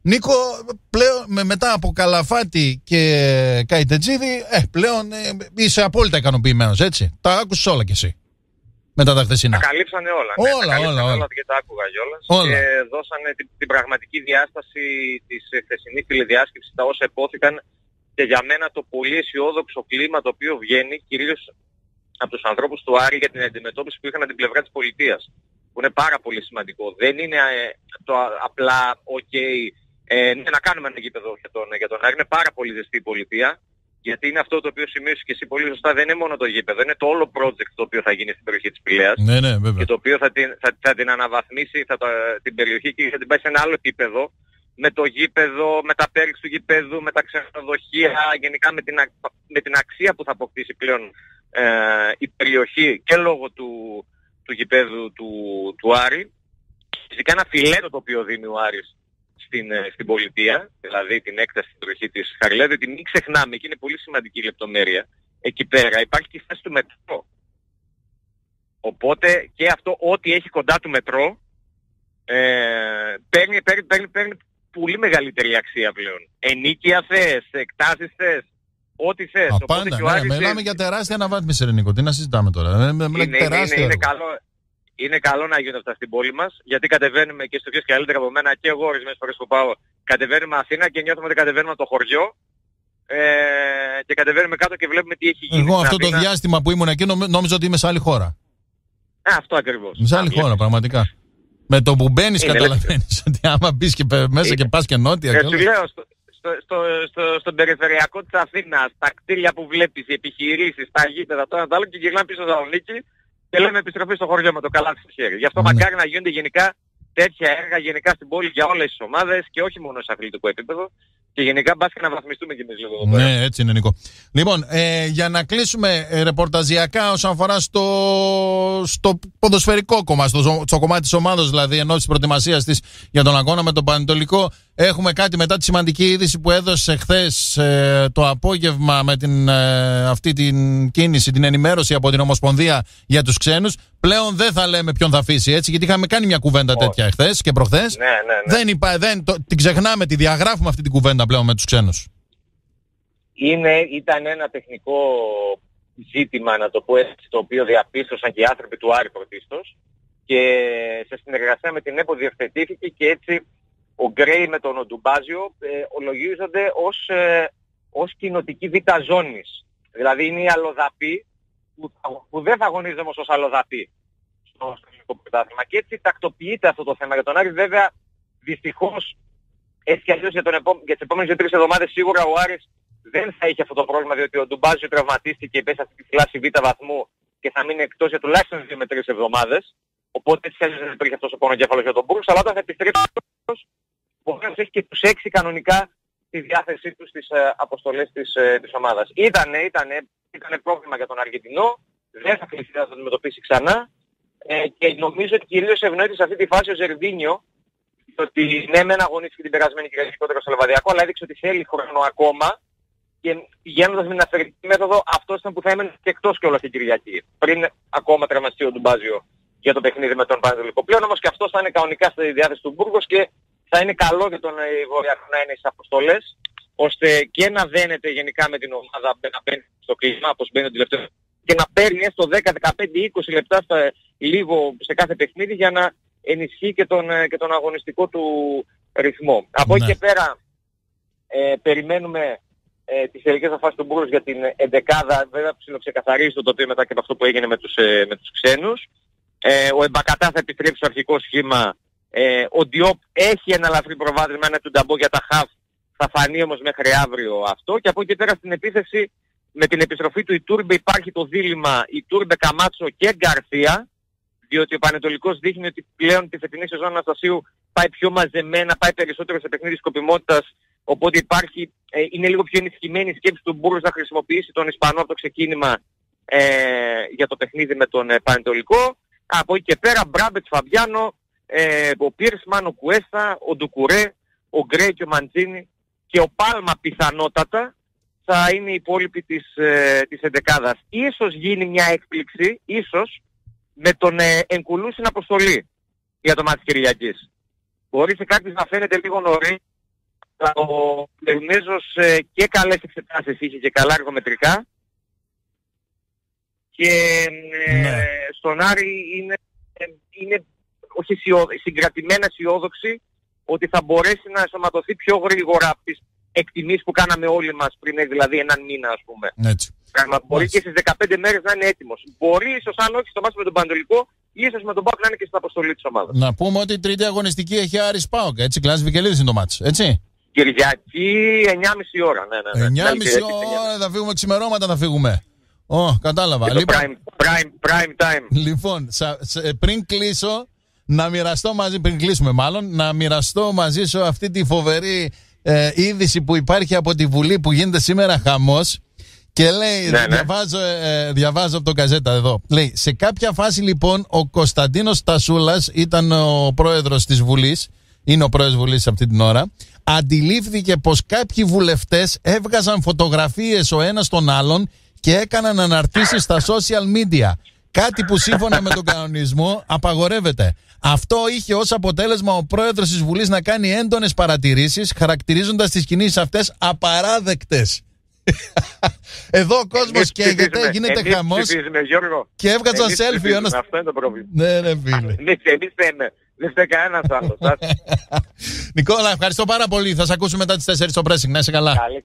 Νίκο, πλέον μετά από Καλαφάτη και Καϊτετζίδη, πλέον είσαι απόλυτα ικανοποιημένος, έτσι. Τα άκουσες όλα κι εσύ. Μετά τα χθεσινά. Τα καλύψανε όλα. Όλα. Και τα άκουγα κιόλας. Και δώσανε την πραγματική διάσταση της χθεσινής τηλεδιάσκεψης, τα όσα υπόθηκαν. Και για μένα το πολύ αισιόδοξο κλίμα το οποίο βγαίνει, κυρίως από τους ανθρώπους του Άρη, για την αντιμετώπιση που είχαν από την πλευρά της πολιτείας. Που είναι πάρα πολύ σημαντικό. Δεν είναι το απλά να κάνουμε ένα γήπεδο για τον Άρη. Είναι πάρα πολύ ζεστή η πολιτεία. Γιατί είναι αυτό το οποίο σημείωσε και εσύ πολύ σωστά, δεν είναι μόνο το γήπεδο, είναι το όλο project το οποίο θα γίνει στην περιοχή της Πηλαίας. Ναι, βέβαια. Και το οποίο θα την αναβαθμίσει την περιοχή και θα την πάει σε ένα άλλο επίπεδο. Με το γήπεδο, με τα πέριξ του γήπεδου, με τα ξενοδοχεία, γενικά με την αξία που θα αποκτήσει πλέον η περιοχή και λόγω του γήπεδου του Άρη. Φυσικά ένα φιλέτο το οποίο δίνει ο Άρης στην πολιτεία, δηλαδή την έκταση στην περιοχή της Χαριλάου, διότι μην ξεχνάμε, και είναι πολύ σημαντική λεπτομέρεια, εκεί πέρα υπάρχει και η θέση του μετρό. Οπότε και αυτό, ό,τι έχει κοντά του μετρό, παίρνει πολύ μεγαλύτερη αξία πλέον. Ενίκεια θες, εκτάσεις θες, ό,τι θες. Πάντα, μιλάμε για τεράστια αναβάθμιση, Νίκο. Τι να συζητάμε τώρα. Είναι καλό να γίνουν αυτά στην πόλη μας, γιατί κατεβαίνουμε και στο πιο καλύτερα από μένα και εγώ ορισμένες φορές που πάω, κατεβαίνουμε Αθήνα και νιώθουμε ότι κατεβαίνουμε από το χωριό και κατεβαίνουμε κάτω και βλέπουμε τι έχει γίνει. Εγώ αυτό το διάστημα που ήμουν εκεί νόμιζα ότι είμαι σε άλλη χώρα. Αυτό ακριβώς. Σε άλλη χώρα, πραγματικά. Με το που μπαίνεις καταλαβαίνεις ότι άμα μπεις και μέσα και πας και νότια. Έτσι λέω, στον περιφερειακό της Αθήνας, τα κτίρια που βλέπεις, οι επιχειρήσεις, τα γήπεδα, το ένα το άλλο και γυρνάμε πίσω στη Θεσσαλονίκη. Και λέμε επιστροφή στο χωριό με το καλάθι στο χέρι. Γι' αυτό μακάρι να γίνονται γενικά τέτοια έργα γενικά στην πόλη για όλες τις ομάδες και όχι μόνο σε αθλητικό επίπεδο. Και γενικά μπας και να βαθμιστούμε κι εμείς λίγο εδώ πέρα. Ναι, έτσι είναι, Νίκο. Λοιπόν, για να κλείσουμε ρεπορταζιακά όσον αφορά στο ποδοσφαιρικό κομμάτι, στο κομμάτι της ομάδας δηλαδή, ενώ της προετοιμασίας της για τον αγώνα με τον Πανετολικό, έχουμε κάτι μετά τη σημαντική είδηση που έδωσε χθες το απόγευμα με αυτή την κίνηση, την ενημέρωση από την Ομοσπονδία για τους ξένους. Πλέον δεν θα λέμε ποιον θα αφήσει, έτσι, γιατί είχαμε κάνει μια κουβέντα τέτοια χθες και προχθές. Ναι. Την ξεχνάμε, τη διαγράφουμε αυτή την κουβέντα πλέον με τους ξένους. Ήταν ένα τεχνικό ζήτημα, να το πω έτσι, το οποίο διαπίστωσαν και οι άνθρωποι του Άρη πρωτίστως και σε συνεργασία με την ΕΠΟ διευθετήθηκε και έτσι ο Γκρέι με τον Οντουμπάζιο ολογίζονται ως κοινοτική β' ζώνης. Δηλαδή είναι οι αλλοδαποί που δεν θα αγωνίζονται όμως ως αλλοδαποί στο ελληνικό πρωτάθλημα. Και έτσι τακτοποιείται αυτό το θέμα για τον Άρη. Βέβαια, δυστυχώς, έτσι κι αλλιώς για τις επόμενες 2-3 εβδομάδες σίγουρα ο Άρης δεν θα είχε αυτό το πρόβλημα, διότι ο Ντουμπάζιο τραυματίστηκε, πέσει αυτή τη κλάση β' βαθμού και θα μείνει εκτός για τουλάχιστον 2 με 3 εβδομάδες. Οπότε έτσι κι αλλιώς δεν υπήρχε αυτός ο πονοκέφαλος για τον Μπούργκς, αλλά όταν θα επιστρέψει ο Άρης έχει και τους 6 κανονικά στη διάθεσή του στις αποστολές της ομάδας. Ήταν πρόβλημα για τον Αργεντινό, δεν θα κλειστεί να το αντιμετωπίσει ξανά και νομίζω ότι κυρίως ευνοείται σε αυτή τη φάση ο Ζερβίνιο, ότι ναι μεν αγωνίστηκε την περασμένη Κυριακή κόντρα στο Λεβαδιακό, αλλά έδειξε ότι θέλει χρόνο ακόμα και πηγαίνοντας με την αφαιρετική μέθοδο αυτός ήταν που θα έμενε και εκτός κιόλας την Κυριακή, πριν ακόμα τραυματιστεί ο Ντουμπάζιο για το παιχνίδι με τον Πανετολικό. Πλέον όμως και αυτός θα είναι κανονικά στη διάθεση του Μπούργκος και θα είναι καλό για τον Βορειάκο να είναι στις αποστολές, ώστε και να δένεται γενικά με την ομάδα, να μπαίνει στο κλίμα, όπως μπαίνει το τελευταίο, και να παίρνει έστω 10, 15, 20 λεπτά λίγο σε κάθε παιχνίδι για να ενισχύει και τον αγωνιστικό του ρυθμό. Από εκεί και πέρα περιμένουμε τις τελικές αποφάσεις του Μπούργκος για την 11η, βέβαια ψιλοξεκαθαρίζει το τοπίο μετά και από αυτό που έγινε με τους ξένους. Ο Εμπακατά θα επιστρέψει στο αρχικό σχήμα. Ο Ντιόπ έχει ένα ελαφρύ προβάδισμα, ένα του Νταμπό για τα χαφ, θα φανεί όμως μέχρι αύριο αυτό. Και από εκεί πέρα στην επίθεση με την επιστροφή του Ιτούρμπε υπάρχει το δίλημμα Ιτούρμπε, Καμάτσο και Γκαρθία, διότι ο Πανετολικός δείχνει ότι πλέον τη φετινή σεζόν Αναστασίου πάει πιο μαζεμένα, πάει περισσότερο σε παιχνίδι σκοπιμότητας, οπότε είναι λίγο πιο ενισχυμένη η σκέψη του Μπούργκος να χρησιμοποιήσει τον Ισπανό από το ξεκίνημα για το παιχνίδι με τον Πανετολικό. Από εκεί και πέρα Μπράμπετς, Φαμπιάνο, ο Πίρσμαν, ο Κουέστα, ο Ντουκουρέ, ο Γκρέι και ο Μαντζίνι και ο Πάλμα πιθανότατα θα είναι οι υπόλοιποι της εντεκάδας. Ίσως γίνει μια έκπληξη, ίσως, με τον Ενκουλού στην αποστολή για το μάτι της Κυριακής. Μπορεί σε κάποιους να φαίνεται λίγο νωρίς, Ο Λεωνίζος και καλές εξετάσεις είχε και καλά αργομετρικά. Και στον Άρη είναι όχι συγκρατημένα αισιόδοξη ότι θα μπορέσει να ενσωματωθεί πιο γρήγορα από τις εκτιμήσεις που κάναμε όλοι μας πριν, δηλαδή έναν μήνα, ας πούμε. Έτσι. Μπορεί και στις 15 μέρες να είναι έτοιμος. Μπορεί ίσως, αν όχι στο μάτς με τον Πανετολικό, ίσως με τον ΠΑΟΚ να είναι και στην αποστολή της ομάδας. Να πούμε ότι η τρίτη αγωνιστική έχει Άρης ΠΑΟΚ, έτσι, Κλάσης Βικελίδης είναι το μάτς, έτσι. Κυριακή 9.30 ώρα, ναι. 9.30 ώρα θα φύγουμε, ξημερώματα θα φύγουμε. Κατάλαβα. Λοιπόν, prime time. Λοιπόν, πριν κλείσω, να μοιραστώ μαζί, πριν κλείσουμε μάλλον, να μοιραστώ μαζί σου αυτή τη φοβερή είδηση που υπάρχει από τη Βουλή που γίνεται σήμερα χαμός. Και λέει, διαβάζω από το Καζέτα εδώ. Λέει, σε κάποια φάση λοιπόν ο Κωνσταντίνος Τασούλας ήταν ο πρόεδρος της Βουλής, είναι ο πρόεδρος Βουλής αυτή την ώρα, αντιλήφθηκε πως κάποιοι βουλευτές έβγαζαν φωτογραφίες ο ένας τον άλλον και έκαναν αναρτήσεις στα social media. Κάτι που σύμφωνα με τον κανονισμό απαγορεύεται. Αυτό είχε ως αποτέλεσμα ο πρόεδρος της Βουλής να κάνει έντονες παρατηρήσεις, χαρακτηρίζοντας τις κινήσεις αυτές απαράδεκτες. Εδώ ο κόσμος καίγεται, γίνεται χαμός και έβγαζαν selfie. Αυτό είναι το πρόβλημα. Ναι, φίλε. Εμείς δεν φταίει κανένας άλλος. Νικόλα, ευχαριστώ πάρα πολύ. Θα σε ακούσουμε μετά τις 4 στο Pressing. Να είσαι καλά.